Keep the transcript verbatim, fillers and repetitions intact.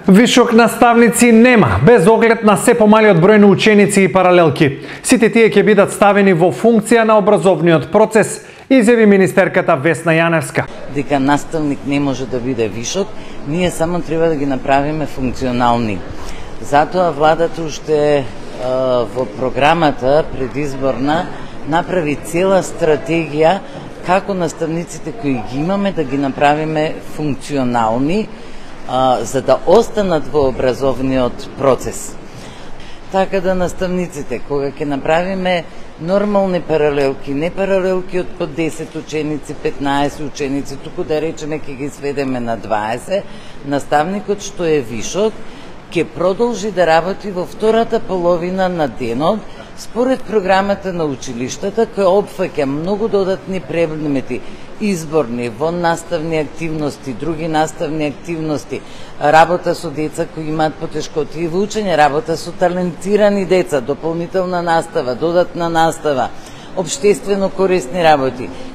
Вишок наставници нема, без оглед на се помалиот број на ученици и паралелки. Сите тие ќе бидат ставени во функција на образовниот процес, изјави министерката Весна Јаневска. Дека наставник не може да биде вишок, ние само треба да ги направиме функционални. Затоа владата уште во програмата предизборна направи цела стратегија како наставниците кои ги имаме да ги направиме функционални, а, за да останат во образовниот процес. Така да наставниците, кога ќе направиме нормални паралелки, не паралелки од по десет ученици, петнаесет ученици, туку да речеме ќе ги сведеме на дваесет, наставникот што е вишок ќе продолжи да работи во втората половина на денот според програмата на училиштата, која опфаќа многу додатни предмети, изборни, воннаставни активности, други наставни активности, работа со деца кои имаат потешкоти во учење, работа со талентирани деца, дополнителна настава, додатна настава, општествено корисни работи.